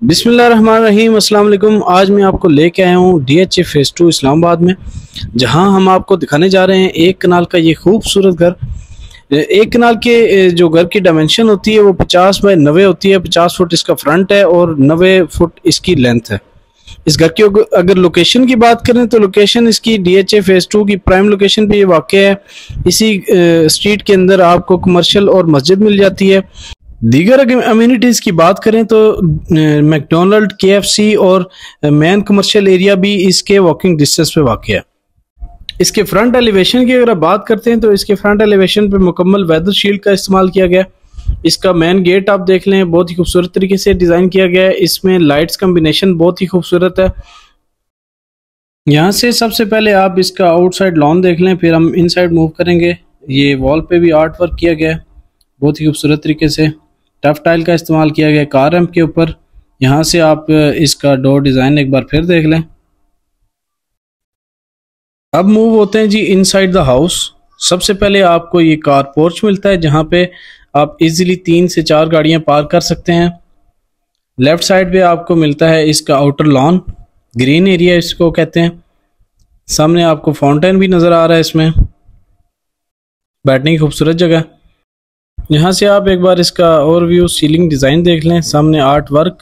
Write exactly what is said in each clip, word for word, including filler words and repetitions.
बिस्मिल्लाहिर्रहमानिर्रहीम अस्सलाम वालेकुम। आज मैं आपको लेके आया हूँ D H A phase two Islamabad में, जहाँ हम आपको दिखाने जा रहे हैं एक कनाल का ये खूबसूरत घर। एक कनाल के जो घर की डायमेंशन होती है वो पचास बाई नब्बे होती है। पचास फुट इसका फ्रंट है और नब्बे फुट इसकी लेंथ है। इस घर की अगर लोकेशन की बात करें तो लोकेशन इसकी D H A phase two की प्राइम लोकेशन पे ये वाक़ है। इसी स्ट्रीट के अंदर आपको कमर्शियल और मस्जिद मिल जाती है। दीगर अम्यूनिटीज़ की बात करें तो मैकडोनल्ड, के एफ सी और मेन कमर्शियल एरिया भी इसके वॉकिंग डिस्टेंस पे वाक़ है। इसके फ्रंट एलिवेशन की अगर आप बात करते हैं तो इसके फ्रंट एलिवेशन पे मुकम्मल वेदर शील्ड का इस्तेमाल किया गया। इसका मेन गेट आप देख लें, बहुत ही खूबसूरत तरीके से डिज़ाइन किया गया है। इसमें लाइट्स कम्बिनेशन बहुत ही खूबसूरत है। यहाँ से सबसे पहले आप इसका आउटसाइड लॉन देख लें, फिर हम इनसाइड मूव करेंगे। ये वॉल पे भी आर्ट वर्क किया गया है बहुत ही खूबसूरत तरीके से। टफ टाइल का इस्तेमाल किया गया कार रैंप के ऊपर। यहाँ से आप इसका डोर डिज़ाइन एक बार फिर देख लें। अब मूव होते हैं जी इनसाइड द हाउस। सबसे पहले आपको ये कार पोर्च मिलता है, जहाँ पे आप इजीली तीन से चार गाड़ियाँ पार्क कर सकते हैं। लेफ्ट साइड पे आपको मिलता है इसका आउटर लॉन, ग्रीन एरिया इसको कहते हैं। सामने आपको फाउंटेन भी नज़र आ रहा है, इसमें बैठने की खूबसूरत जगह। यहाँ से आप एक बार इसका ओवरव्यू सीलिंग डिज़ाइन देख लें। सामने आर्ट वर्क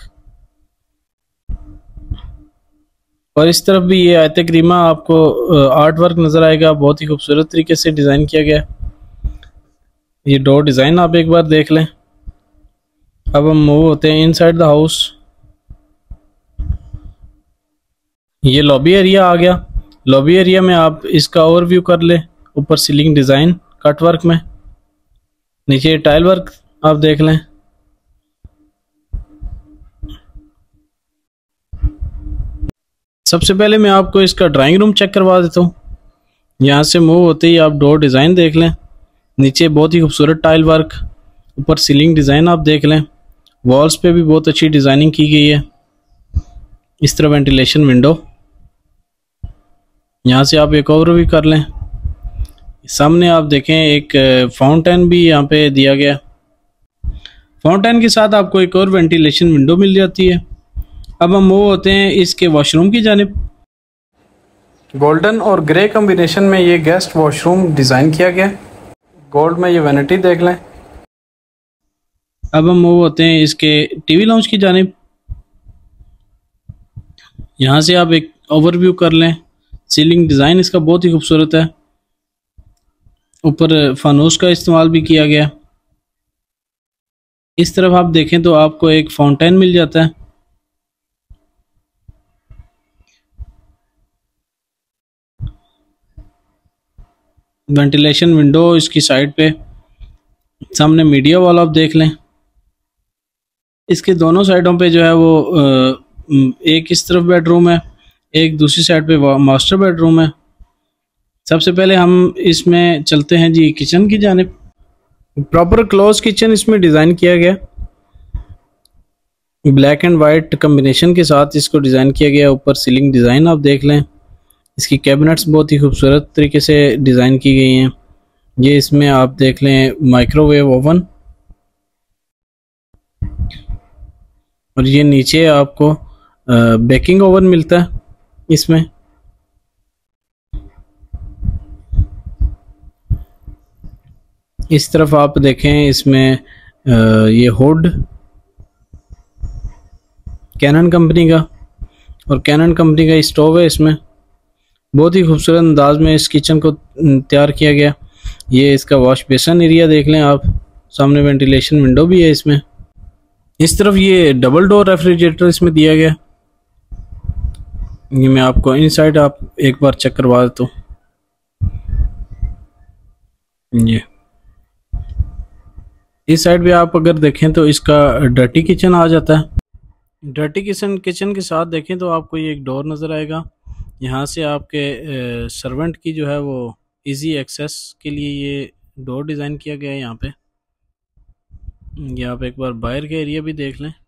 और इस तरफ भी ये आयत करीमा आपको आर्ट वर्क नज़र आएगा। बहुत ही खूबसूरत तरीके से डिज़ाइन किया गया। ये डोर डिज़ाइन आप एक बार देख लें। अब हम मूव होते हैं इनसाइड द हाउस। ये लॉबी एरिया आ गया। लॉबी एरिया में आप इसका ओवरव्यू कर लें। ऊपर सीलिंग डिज़ाइन कट वर्क में, नीचे टाइल वर्क आप देख लें। सबसे पहले मैं आपको इसका ड्राइंग रूम चेक करवा देता हूँ। यहाँ से मूव होते ही आप डोर डिज़ाइन देख लें। नीचे बहुत ही खूबसूरत टाइल वर्क, ऊपर सीलिंग डिज़ाइन आप देख लें। वॉल्स पे भी बहुत अच्छी डिज़ाइनिंग की गई है। इस तरह वेंटिलेशन विंडो। यहाँ से आप एक और भी कर लें। सामने आप देखें एक फाउंटेन भी यहाँ पे दिया गया। फाउंटेन के साथ आपको एक और वेंटिलेशन विंडो मिल जाती है। अब हम मूव होते हैं इसके वॉशरूम की जानिब। गोल्डन और ग्रे कॉम्बिनेशन में ये गेस्ट वॉशरूम डिज़ाइन किया गया। गोल्ड में ये वैनिटी देख लें। अब हम मूव होते हैं इसके टीवी लाउंज की जानिब। यहाँ से आप एक ओवरव्यू कर लें। सीलिंग डिज़ाइन इसका बहुत ही खूबसूरत है। ऊपर फानूस का इस्तेमाल भी किया गया। इस तरफ आप देखें तो आपको एक फाउंटेन मिल जाता है। वेंटिलेशन विंडो इसकी साइड पे। सामने मीडिया वॉल आप देख लें। इसके दोनों साइडों पे जो है वो एक इस तरफ बेडरूम है, एक दूसरी साइड पे मास्टर बेडरूम है। सबसे पहले हम इसमें चलते हैं जी किचन की जानिब। प्रॉपर क्लोज किचन इसमें डिज़ाइन किया गया। ब्लैक एंड वाइट कम्बिनेशन के साथ इसको डिज़ाइन किया गया। ऊपर सीलिंग डिज़ाइन आप देख लें। इसकी कैबिनेट्स बहुत ही खूबसूरत तरीके से डिज़ाइन की गई हैं। ये इसमें आप देख लें माइक्रोवेव ओवन, और ये नीचे आपको बेकिंग ओवन मिलता है इसमें। इस तरफ आप देखें इसमें ये हुड कैनन कंपनी का, और कैनन कंपनी का स्टोव है इसमें। बहुत ही खूबसूरत अंदाज में इस किचन को तैयार किया गया। ये इसका वॉश बेसन एरिया देख लें आप। सामने वेंटिलेशन विंडो भी है इसमें। इस तरफ ये डबल डोर रेफ्रिजरेटर इसमें दिया गया। ये मैं आपको इनसाइड आप एक बार चेक करवा देता हूँ। ये इस साइड पे आप अगर देखें तो इसका डर्टी किचन आ जाता है। डर्टी किचन किचन के साथ देखें तो आपको ये एक डोर नज़र आएगा। यहाँ से आपके सर्वेंट की जो है वो इजी एक्सेस के लिए ये डोर डिज़ाइन किया गया है। यहाँ पे ये आप एक बार बाहर के एरिया भी देख लें।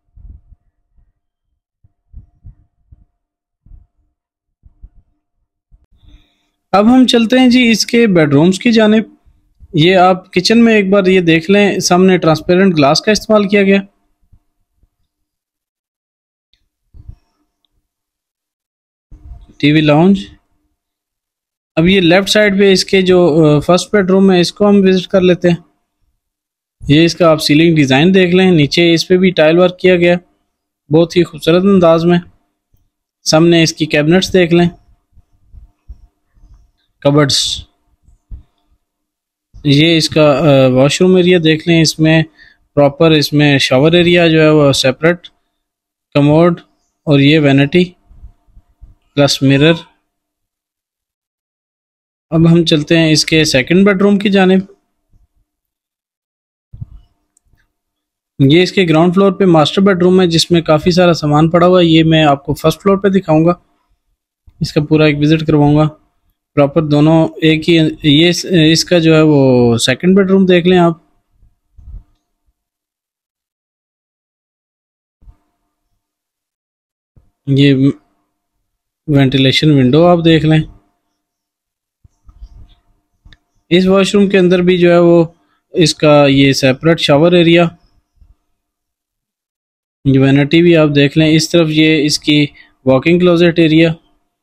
अब हम चलते हैं जी इसके बेडरूम्स की जानिब। ये आप किचन में एक बार ये देख लें, सामने ट्रांसपेरेंट ग्लास का इस्तेमाल किया गया। TV lounge. अब ये लेफ्ट साइड पे इसके जो फर्स्ट बेडरूम है इसको हम विजिट कर लेते हैं। ये इसका आप सीलिंग डिज़ाइन देख लें, नीचे इस पे भी टाइल वर्क किया गया बहुत ही खूबसूरत अंदाज में। सामने इसकी कैबिनेट्स देख लें, कबर्ड्स। ये इसका वॉशरूम एरिया देख लें, इसमें प्रॉपर इसमें शावर एरिया जो है वो सेपरेट, कमोड और ये वैनिटी प्लस मिरर। अब हम चलते हैं इसके सेकंड बेडरूम की जानिब। ये इसके ग्राउंड फ्लोर पे मास्टर बेडरूम है जिसमें काफ़ी सारा सामान पड़ा हुआ है। ये मैं आपको फर्स्ट फ्लोर पे दिखाऊंगा, इसका पूरा एक विज़िट करवाऊंगा प्रॉपर दोनों एक ही। ये इसका जो है वो सेकंड बेडरूम देख लें आप। ये वेंटिलेशन विंडो आप देख लें। इस वॉशरूम के अंदर भी जो है वो इसका ये सेपरेट शावर एरिया, वैनिटी भी आप देख लें। इस तरफ ये इसकी वॉकिंग क्लोजेट एरिया।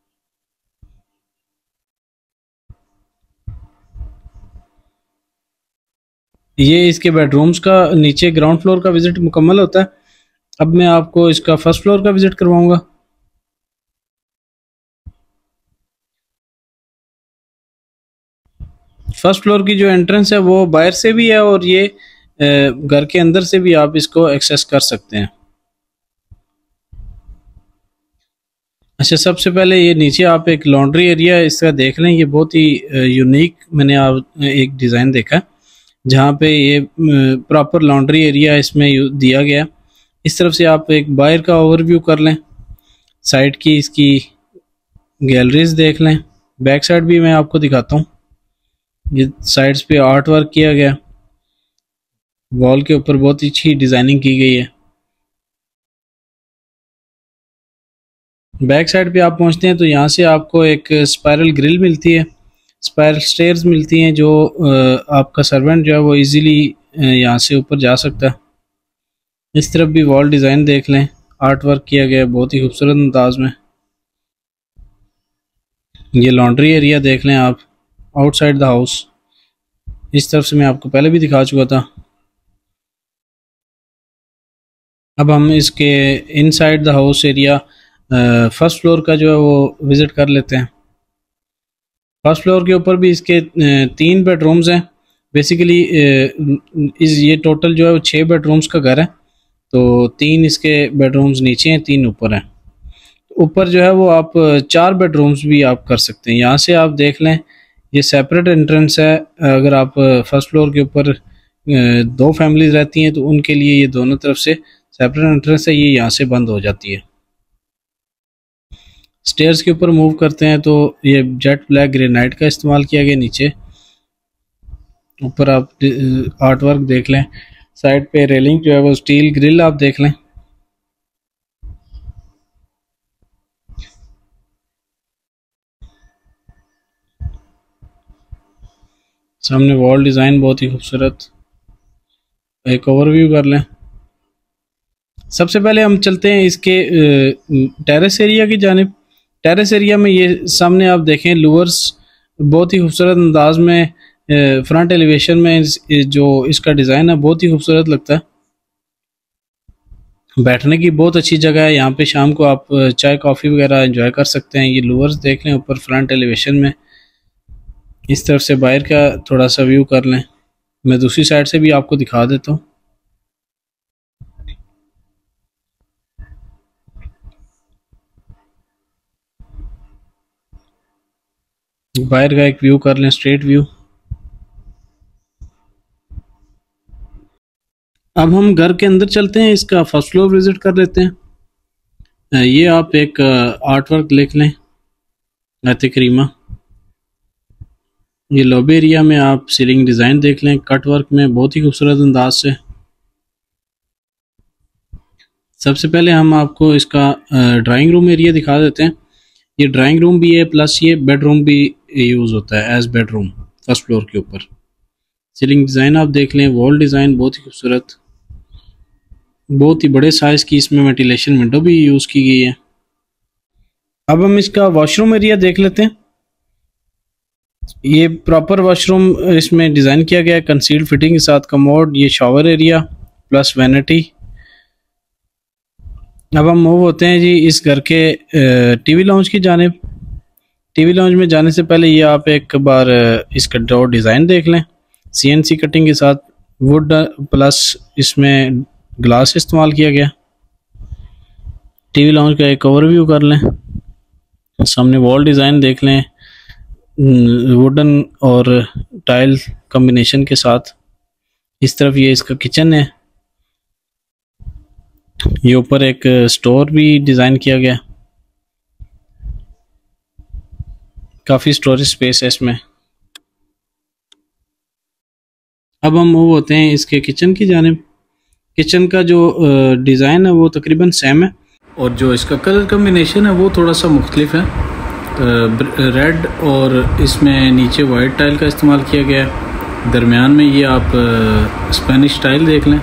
ये इसके बेडरूम्स का नीचे ग्राउंड फ्लोर का विजिट मुकम्मल होता है। अब मैं आपको इसका फर्स्ट फ्लोर का विजिट करवाऊंगा। फर्स्ट फ्लोर की जो एंट्रेंस है वो बाहर से भी है और ये घर के अंदर से भी आप इसको एक्सेस कर सकते हैं। अच्छा, सबसे पहले ये नीचे आप एक लॉन्ड्री एरिया इसका देख लें। ये बहुत ही यूनिक मैंने आप एक डिज़ाइन देखा है जहाँ पे ये प्रॉपर लॉन्ड्री एरिया इसमें दिया गया। इस तरफ से आप एक बाहर का ओवरव्यू कर लें, साइड की इसकी गैलरीज देख लें। बैक साइड भी मैं आपको दिखाता हूँ। ये साइड्स पे आर्ट वर्क किया गया, वॉल के ऊपर बहुत ही अच्छी डिज़ाइनिंग की गई है। बैक साइड पे आप पहुंचते हैं तो यहाँ से आपको एक स्पाइरल ग्रिल मिलती है, स्पाइरल स्टेयर्स मिलती हैं जो आपका सर्वेंट जो है वो इजीली यहाँ से ऊपर जा सकता है। इस तरफ भी वॉल डिज़ाइन देख लें, आर्ट वर्क किया गया है बहुत ही खूबसूरत अंदाज में। ये लॉन्ड्री एरिया देख लें आप आउटसाइड द हाउस। इस तरफ से मैं आपको पहले भी दिखा चुका था। अब हम इसके inside the house area first floor का जो है वो विज़िट कर लेते हैं। फर्स्ट फ्लोर के ऊपर भी इसके तीन बेडरूम्स हैं। बेसिकली इस ये टोटल जो है वो छः बेडरूम्स का घर है, तो तीन इसके बेडरूम्स नीचे हैं, तीन ऊपर हैं। ऊपर जो है वो आप चार बेडरूम्स भी आप कर सकते हैं। यहाँ से आप देख लें, ये सेपरेट एंट्रेंस है। अगर आप फर्स्ट फ्लोर के ऊपर दो फैमिलीज रहती हैं तो उनके लिए ये दोनों तरफ से सेपरेट एंट्रेंस है, ये यहाँ से बंद हो जाती है। स्टेयर्स के ऊपर मूव करते हैं तो ये जेट ब्लैक ग्रेनाइट का इस्तेमाल किया गया। नीचे ऊपर आप आर्ट वर्क देख लें, साइड पे रेलिंग जो है वो स्टील ग्रिल आप देख लें। सामने वॉल डिज़ाइन बहुत ही खूबसूरत। एक ओवरव्यू कर लें। सबसे पहले हम चलते हैं इसके टेरेस एरिया की जानिब। टेरेस एरिया में ये सामने आप देखें लूवर्स बहुत ही खूबसूरत अंदाज में, फ्रंट एलिवेशन में जो इसका डिज़ाइन है बहुत ही खूबसूरत लगता है। बैठने की बहुत अच्छी जगह है, यहाँ पे शाम को आप चाय कॉफ़ी वगैरह एंजॉय कर सकते हैं। ये लूवर्स देख लें ऊपर फ्रंट एलिवेशन में। इस तरफ से बाहर का थोड़ा सा व्यू कर लें, मैं दूसरी साइड से भी आपको दिखा देता हूँ। बाहर का एक व्यू कर लें, स्ट्रेट व्यू। अब हम घर के अंदर चलते हैं, इसका फर्स्ट फ्लोर विजिट कर लेते हैं। ये आप एक आर्ट वर्क लिख लें, ऐते करीमा। ये लॉबी एरिया में आप सीलिंग डिज़ाइन देख लें, कट वर्क में बहुत ही खूबसूरत अंदाज से। सबसे पहले हम आपको इसका ड्राइंग रूम एरिया दिखा देते हैं। ये ड्राइंग रूम भी है प्लस ये बेडरूम भी यूज़ होता है एज बेडरूम फर्स्ट फ्लोर के ऊपर। सीलिंग डिज़ाइन आप देख लें, वॉल डिज़ाइन बहुत ही खूबसूरत, बहुत ही बड़े साइज़ की इसमें वेंटिलेशन विंडो भी यूज़ की गई है। अब हम इसका वॉशरूम एरिया देख लेते हैं। ये प्रॉपर वॉशरूम इसमें डिज़ाइन किया गया है कंसील्ड फिटिंग के साथ, कमोड, ये शॉवर एरिया प्लस वैनिटी। अब हम मूव होते हैं जी इस घर के टीवी लाउंज की जानिब। टीवी लाउंज में जाने से पहले ये आप एक बार इसका डोर डिज़ाइन देख लें, सीएनसी कटिंग के साथ, वुड प्लस इसमें ग्लास इस्तेमाल किया गया। टीवी लाउंज का एक ओवरव्यू कर लें। सामने वॉल डिज़ाइन देख लें वुडन और टाइल कॉम्बिनेशन के साथ। इस तरफ ये इसका किचन है। ये ऊपर एक स्टोर भी डिज़ाइन किया गया, काफ़ी स्टोरेज स्पेस है इसमें। अब हम मूव होते हैं इसके किचन की जानिब। किचन का जो डिज़ाइन है वो तकरीबन सेम है और जो इसका कलर कॉम्बिनेशन है वो थोड़ा सा मुख्तलिफ है। रेड और इसमें नीचे वाइट टाइल का इस्तेमाल किया गया है। दरमियान में ये आप स्पेनिश टाइल देख लें।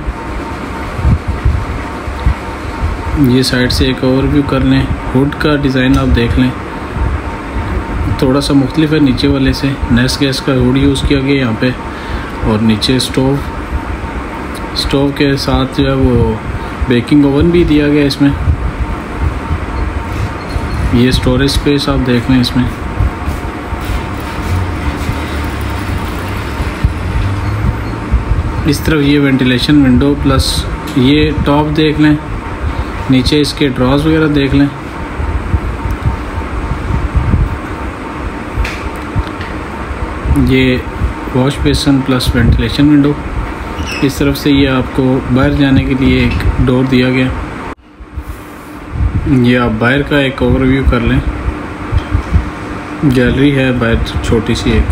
ये साइड से एक ओवरव्यू कर लें। हुड का डिज़ाइन आप देख लें, थोड़ा सा मुख्तलिफ है नीचे वाले से। नेस गैस का हुड यूज़ किया गया यहाँ पे। और नीचे स्टोव स्टोव के साथ जो है वो बेकिंग ओवन भी दिया गया इसमें। ये स्टोरेज स्पेस आप देख लें इसमें। इस तरफ ये वेंटिलेशन विंडो प्लस ये टॉप देख लें। नीचे इसके ड्रॉज वगैरह देख लें। ये wash basin plus ventilation window. इस तरफ से ये आपको बाहर जाने के लिए एक डोर दिया गया। ये आप बाहर का एक ओवरव्यू कर लें। गैलरी है बाहर छोटी सी एक।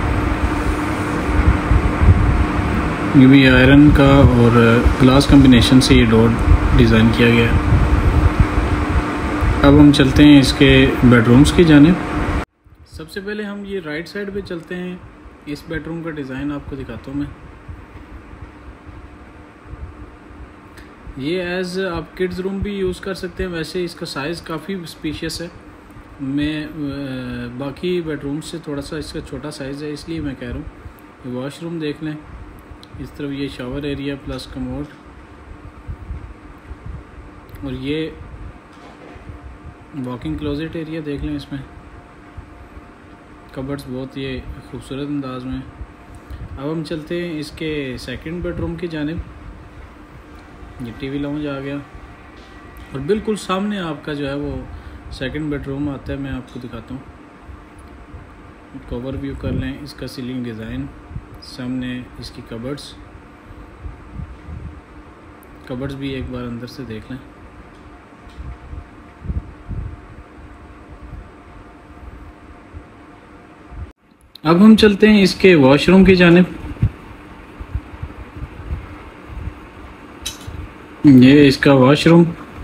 ये भी आयरन का और ग्लास कॉम्बिनेशन से ये डोर डिज़ाइन किया गया। अब हम चलते हैं इसके बेडरूम्स की जानिब। सबसे पहले हम ये राइट साइड पे चलते हैं। इस बेडरूम का डिज़ाइन आपको दिखाता हूँ मैं। ये एज़ आप किड्स रूम भी यूज़ कर सकते हैं। वैसे इसका साइज़ काफ़ी स्पेशियस है। मैं बाकी बेडरूम से थोड़ा सा इसका छोटा साइज़ है, इसलिए मैं कह रहा हूँ। ये वॉशरूम देख लें। इस तरफ ये शावर एरिया प्लस कमोड। और ये वॉकिंग क्लोजेट एरिया देख लें। इसमें कबर्ड्स बहुत ये खूबसूरत अंदाज में। अब हम चलते हैं इसके सेकंड बेडरूम की जानिब। ये टीवी लाउंज आ गया और बिल्कुल सामने आपका जो है वो सेकंड बेडरूम आता है। मैं आपको दिखाता हूँ। कवर व्यू कर लें। इसका सीलिंग डिज़ाइन, सामने इसकी कबर्ड्स कबर्ड्स भी एक बार अंदर से देख लें। अब हम चलते हैं इसके वॉशरूम की जानिब। ये इसका वॉशरूम,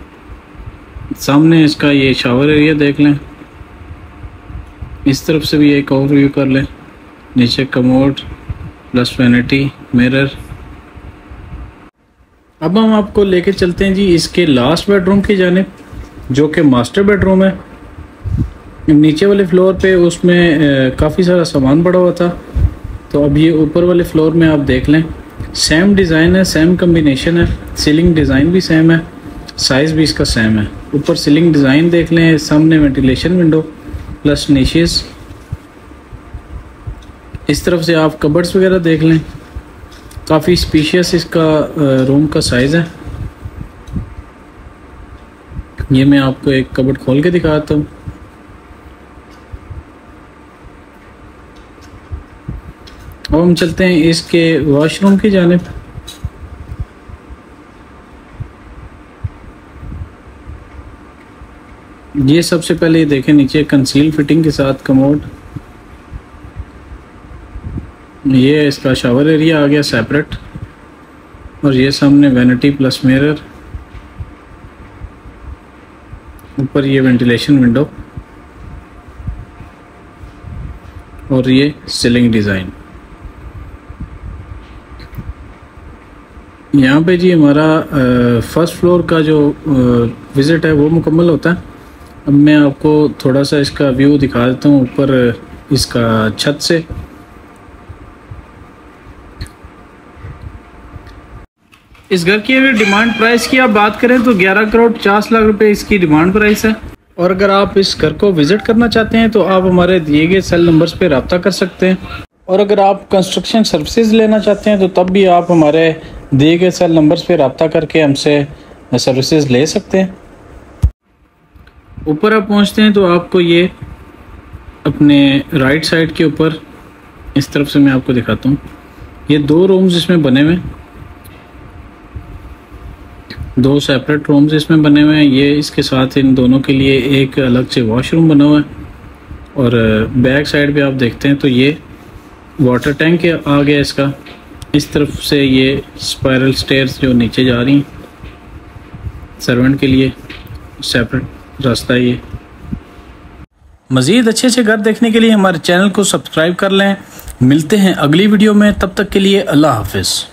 सामने इसका ये शावर एरिया देख लें। इस तरफ से भी एक ओवरव्यू कर लें। नीचे कमोड प्लस वैनिटी मिरर। अब हम आपको लेके चलते हैं जी इसके लास्ट बेडरूम की जानिब, जो कि मास्टर बेडरूम है। नीचे वाले फ्लोर पे उसमें काफ़ी सारा सामान पड़ा हुआ था, तो अब ये ऊपर वाले फ्लोर में आप देख लें। सेम डिज़ाइन है, सेम कम्बिनेशन है। सीलिंग डिज़ाइन भी सेम है, साइज़ भी इसका सेम है। ऊपर सीलिंग डिज़ाइन देख लें। सामने वेंटिलेशन विंडो प्लस निशेस। इस तरफ से आप कबर्ड्स वगैरह देख लें। काफ़ी स्पेशियस इसका रूम का साइज़ है। ये मैं आपको एक कबर्ड खोल के दिखाता हूँ। अब हम चलते हैं इसके वॉशरूम की जानिब। ये सबसे पहले ये देखें, नीचे कंसील फिटिंग के साथ कमोड। ये इसका शावर एरिया आ गया सेपरेट। और ये सामने वैनिटी प्लस मिरर। ऊपर ये वेंटिलेशन विंडो और ये सीलिंग डिज़ाइन। यहाँ पे जी हमारा फर्स्ट फ्लोर का जो विज़िट है वो मुकम्मल होता है। अब मैं आपको थोड़ा सा इसका व्यू दिखा देता हूँ ऊपर इसका छत से। इस घर की अगर डिमांड प्राइस की आप बात करें तो ग्यारह करोड़ पचास लाख रुपए इसकी डिमांड प्राइस है। और अगर आप इस घर को विज़िट करना चाहते हैं तो आप हमारे दिए गए सेल नंबर्स पे रब्ता कर सकते हैं। और अगर आप कंस्ट्रक्शन सर्विसेज लेना चाहते हैं तो तब भी आप हमारे दिए गए सेल नंबर्स पे रब्ता करके हमसे सर्विसेज ले सकते हैं। ऊपर आप पहुंचते हैं तो आपको ये अपने राइट साइड के ऊपर इस तरफ से मैं आपको दिखाता हूँ, ये दो रूम्स इसमें बने हुए हैं, दो सेपरेट रूम्स इसमें बने हुए हैं। ये इसके साथ इन दोनों के लिए एक अलग से वॉशरूम बना हुआ है। और बैक साइड पे आप देखते हैं तो ये वाटर टैंक आ गया इसका। इस तरफ से ये स्पाइरल स्टेयर्स जो नीचे जा रही हैं, सर्वेंट के लिए सेपरेट रास्ता है ये। मज़ीद अच्छे अच्छे घर देखने के लिए हमारे चैनल को सब्सक्राइब कर लें। मिलते हैं अगली वीडियो में, तब तक के लिए अल्लाह हाफिज़।